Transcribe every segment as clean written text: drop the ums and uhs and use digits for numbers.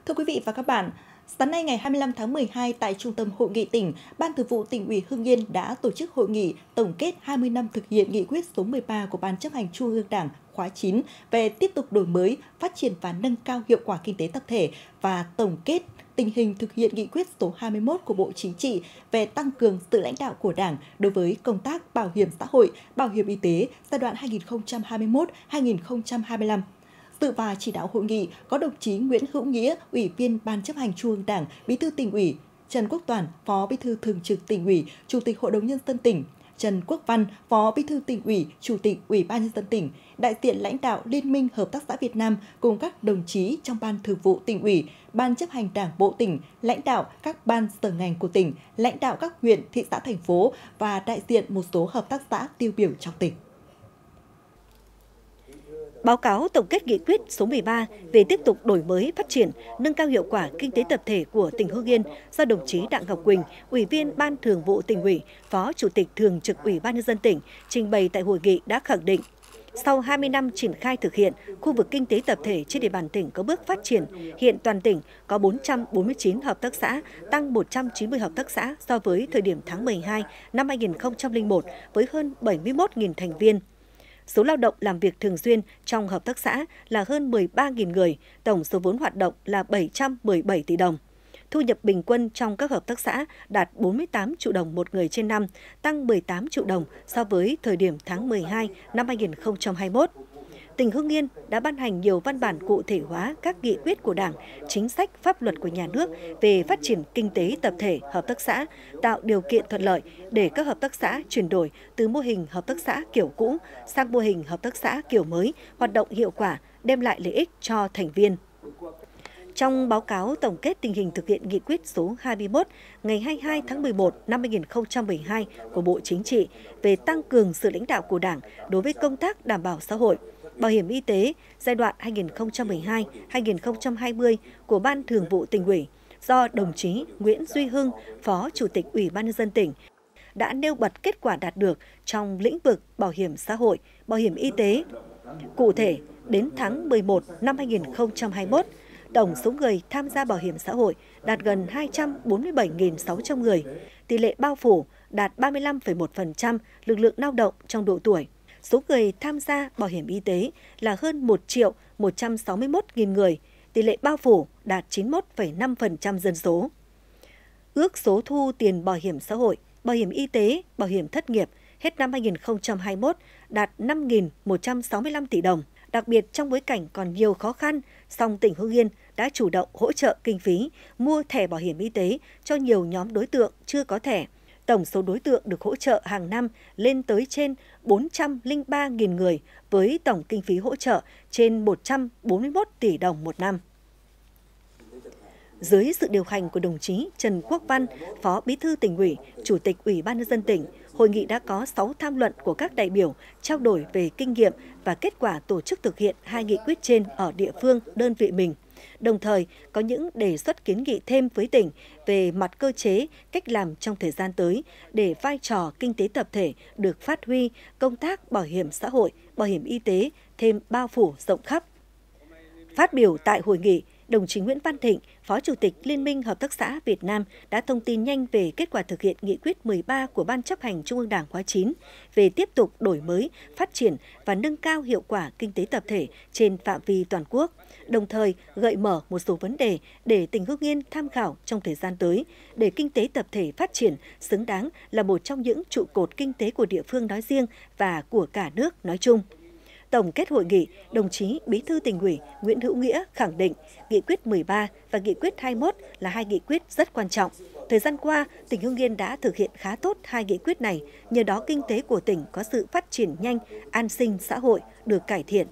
Thưa quý vị và các bạn, sáng nay ngày 25 tháng 12 tại Trung tâm Hội nghị tỉnh, Ban Thường vụ Tỉnh ủy Hưng Yên đã tổ chức hội nghị tổng kết 20 năm thực hiện nghị quyết số 13 của Ban Chấp hành Trung ương Đảng khóa 9 về tiếp tục đổi mới, phát triển và nâng cao hiệu quả kinh tế tập thể và tổng kết tình hình thực hiện nghị quyết số 21 của Bộ Chính trị về tăng cường sự lãnh đạo của Đảng đối với công tác bảo hiểm xã hội, bảo hiểm y tế giai đoạn 2021-2025. Dự và chỉ đạo hội nghị có đồng chí Nguyễn Hữu Nghĩa, Ủy viên Ban Chấp hành Trung ương Đảng, Bí thư Tỉnh ủy, Trần Quốc Toản, Phó Bí thư Thường trực Tỉnh ủy, Chủ tịch Hội đồng Nhân dân tỉnh, Trần Quốc Văn, Phó Bí thư Tỉnh ủy, Chủ tịch Ủy ban Nhân dân tỉnh, đại diện lãnh đạo Liên minh Hợp tác xã Việt Nam cùng các đồng chí trong Ban Thường vụ Tỉnh ủy, Ban Chấp hành Đảng bộ tỉnh, lãnh đạo các ban sở ngành của tỉnh, lãnh đạo các huyện, thị xã, thành phố và đại diện một số hợp tác xã tiêu biểu trong tỉnh. Báo cáo tổng kết nghị quyết số 13 về tiếp tục đổi mới, phát triển, nâng cao hiệu quả kinh tế tập thể của tỉnh Hưng Yên do đồng chí Đặng Ngọc Quỳnh, Ủy viên Ban Thường vụ Tỉnh ủy, Phó Chủ tịch Thường trực Ủy ban Nhân dân tỉnh trình bày tại hội nghị đã khẳng định, sau 20 năm triển khai thực hiện, khu vực kinh tế tập thể trên địa bàn tỉnh có bước phát triển. Hiện toàn tỉnh có 449 hợp tác xã, tăng 190 hợp tác xã so với thời điểm tháng 12 năm 2001 với hơn 71.000 thành viên. Số lao động làm việc thường xuyên trong hợp tác xã là hơn 13.000 người, tổng số vốn hoạt động là 717 tỷ đồng. Thu nhập bình quân trong các hợp tác xã đạt 48 triệu đồng một người trên năm, tăng 18 triệu đồng so với thời điểm tháng 12 năm 2021. Tỉnh Hưng Yên đã ban hành nhiều văn bản cụ thể hóa các nghị quyết của Đảng, chính sách pháp luật của nhà nước về phát triển kinh tế tập thể, hợp tác xã, tạo điều kiện thuận lợi để các hợp tác xã chuyển đổi từ mô hình hợp tác xã kiểu cũ sang mô hình hợp tác xã kiểu mới, hoạt động hiệu quả, đem lại lợi ích cho thành viên. Trong báo cáo tổng kết tình hình thực hiện nghị quyết số 21 ngày 22 tháng 11 năm 2012 của Bộ Chính trị về tăng cường sự lãnh đạo của Đảng đối với công tác đảm bảo xã hội, bảo hiểm y tế giai đoạn 2012-2020 của Ban Thường vụ Tỉnh ủy do đồng chí Nguyễn Duy Hưng, Phó Chủ tịch Ủy ban Nhân dân tỉnh đã nêu bật kết quả đạt được trong lĩnh vực bảo hiểm xã hội, bảo hiểm y tế. Cụ thể, đến tháng 11 năm 2021, tổng số người tham gia bảo hiểm xã hội đạt gần 247.600 người, tỷ lệ bao phủ đạt 35,1% lực lượng lao động trong độ tuổi. Số người tham gia bảo hiểm y tế là hơn 1.161.000 người, tỷ lệ bao phủ đạt 91,5% dân số. Ước số thu tiền bảo hiểm xã hội, bảo hiểm y tế, bảo hiểm thất nghiệp hết năm 2021 đạt 5.165 tỷ đồng. Đặc biệt trong bối cảnh còn nhiều khó khăn, song tỉnh Hưng Yên đã chủ động hỗ trợ kinh phí mua thẻ bảo hiểm y tế cho nhiều nhóm đối tượng chưa có thẻ. Tổng số đối tượng được hỗ trợ hàng năm lên tới trên 403.000 người với tổng kinh phí hỗ trợ trên 141 tỷ đồng một năm. Dưới sự điều hành của đồng chí Trần Quốc Văn, Phó Bí thư Tỉnh ủy, Chủ tịch Ủy ban Nhân dân tỉnh, hội nghị đã có 6 tham luận của các đại biểu trao đổi về kinh nghiệm và kết quả tổ chức thực hiện 2 nghị quyết trên ở địa phương, đơn vị mình. Đồng thời, có những đề xuất kiến nghị thêm với tỉnh về mặt cơ chế, cách làm trong thời gian tới để vai trò kinh tế tập thể được phát huy, công tác bảo hiểm xã hội, bảo hiểm y tế thêm bao phủ rộng khắp. Phát biểu tại hội nghị, đồng chí Nguyễn Văn Thịnh, Phó Chủ tịch Liên minh Hợp tác xã Việt Nam đã thông tin nhanh về kết quả thực hiện nghị quyết 13 của Ban Chấp hành Trung ương Đảng khóa 9 về tiếp tục đổi mới, phát triển và nâng cao hiệu quả kinh tế tập thể trên phạm vi toàn quốc, đồng thời gợi mở một số vấn đề để tỉnh Hưng Yên tham khảo trong thời gian tới để kinh tế tập thể phát triển xứng đáng là một trong những trụ cột kinh tế của địa phương nói riêng và của cả nước nói chung. Tổng kết hội nghị, đồng chí Bí thư Tỉnh ủy Nguyễn Hữu Nghĩa khẳng định nghị quyết 13 và nghị quyết 21 là 2 nghị quyết rất quan trọng. Thời gian qua, tỉnh Hưng Yên đã thực hiện khá tốt 2 nghị quyết này, nhờ đó kinh tế của tỉnh có sự phát triển nhanh, an sinh xã hội được cải thiện.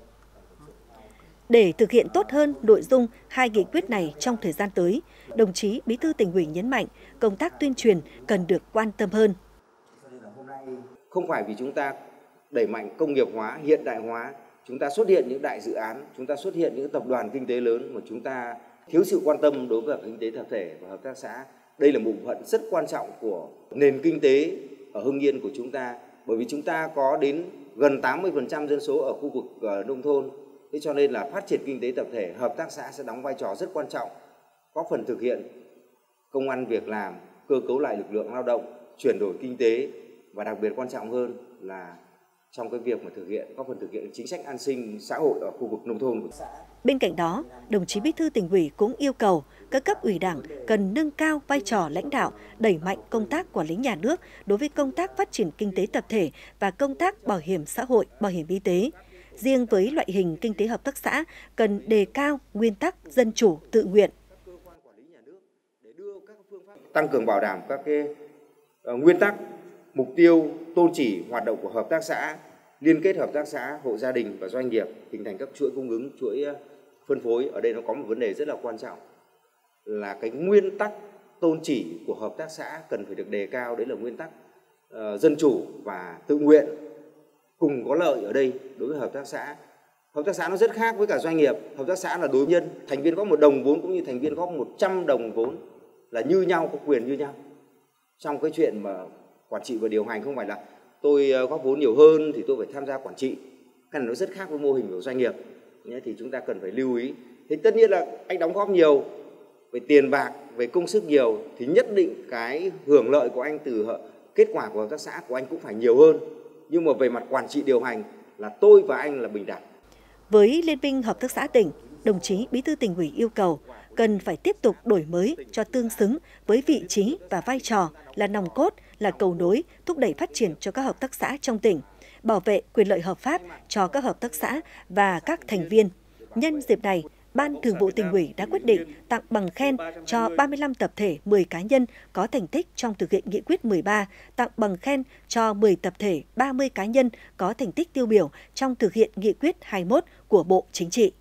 Để thực hiện tốt hơn nội dung 2 nghị quyết này trong thời gian tới, đồng chí Bí thư Tỉnh ủy nhấn mạnh công tác tuyên truyền cần được quan tâm hơn. Không phải vì chúng ta đẩy mạnh công nghiệp hóa, hiện đại hóa, chúng ta xuất hiện những đại dự án, chúng ta xuất hiện những tập đoàn kinh tế lớn mà chúng ta thiếu sự quan tâm đối với kinh tế tập thể và hợp tác xã. Đây là một bộ phận rất quan trọng của nền kinh tế ở Hưng Yên của chúng ta, bởi vì chúng ta có đến gần 80% dân số ở khu vực nông thôn Thế cho nên là phát triển kinh tế tập thể, hợp tác xã sẽ đóng vai trò rất quan trọng, góp phần thực hiện công ăn việc làm, cơ cấu lại lực lượng lao động, chuyển đổi kinh tế và đặc biệt quan trọng hơn là trong cái việc mà góp phần thực hiện chính sách an sinh xã hội ở khu vực nông thôn của xã. Bên cạnh đó, đồng chí Bí thư Tỉnh ủy cũng yêu cầu các cấp ủy Đảng cần nâng cao vai trò lãnh đạo, đẩy mạnh công tác quản lý nhà nước đối với công tác phát triển kinh tế tập thể và công tác bảo hiểm xã hội, bảo hiểm y tế. Riêng với loại hình kinh tế hợp tác xã cần đề cao nguyên tắc dân chủ, tự nguyện. Tăng cường bảo đảm các nguyên tắc, mục tiêu, tôn chỉ hoạt động của hợp tác xã, liên kết hợp tác xã, hộ gia đình và doanh nghiệp, hình thành các chuỗi cung ứng, chuỗi phân phối. Ở đây nó có một vấn đề rất là quan trọng là cái nguyên tắc tôn chỉ của hợp tác xã cần phải được đề cao, đấy là nguyên tắc dân chủ và tự nguyện cùng có lợi. Ở đây đối với hợp tác xã nó rất khác với cả doanh nghiệp. Hợp tác xã là đối nhân, thành viên góp 1 đồng vốn cũng như thành viên góp 100 đồng vốn là như nhau, có quyền như nhau. Trong cái chuyện mà quản trị và điều hành không phải là tôi góp vốn nhiều hơn thì tôi phải tham gia quản trị. Cái này nó rất khác với mô hình của doanh nghiệp. Thì chúng ta cần phải lưu ý. Thì tất nhiên là anh đóng góp nhiều về tiền bạc, về công sức nhiều thì nhất định cái hưởng lợi của anh từ kết quả của hợp tác xã của anh cũng phải nhiều hơn. Nhưng mà về mặt quản trị điều hành là tôi và anh là bình đẳng. Với Liên minh Hợp tác xã tỉnh, đồng chí Bí thư Tỉnh ủy yêu cầu cần phải tiếp tục đổi mới cho tương xứng với vị trí và vai trò là nòng cốt, là cầu nối, thúc đẩy phát triển cho các hợp tác xã trong tỉnh, bảo vệ quyền lợi hợp pháp cho các hợp tác xã và các thành viên. Nhân dịp này, Ban Thường vụ Tỉnh ủy đã quyết định tặng bằng khen cho 35 tập thể, 10 cá nhân có thành tích trong thực hiện nghị quyết 13, tặng bằng khen cho 10 tập thể, 30 cá nhân có thành tích tiêu biểu trong thực hiện nghị quyết 21 của Bộ Chính trị.